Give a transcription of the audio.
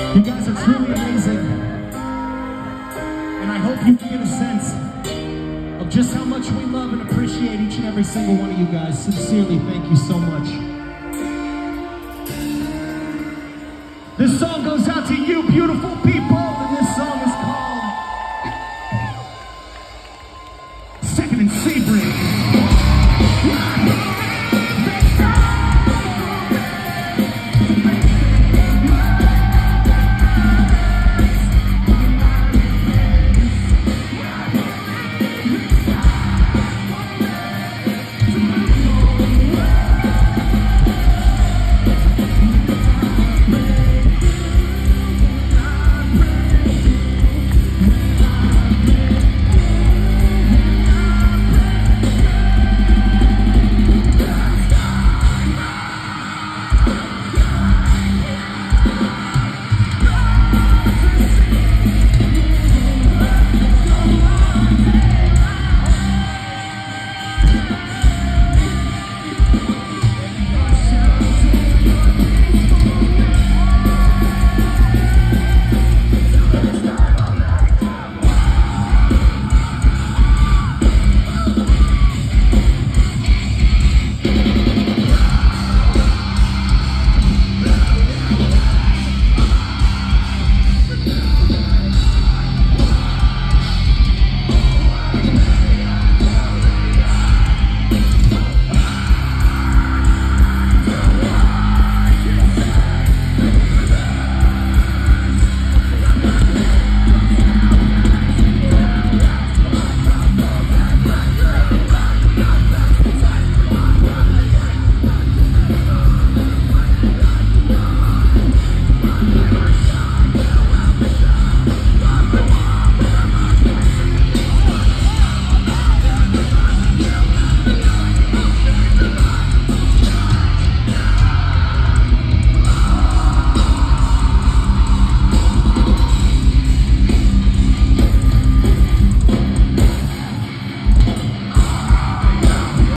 You guys are truly amazing. And I hope you get a sense of just how much we love and appreciate each and every single one of you guys. Sincerely, thank you so much. This song goes out to you, beautiful people.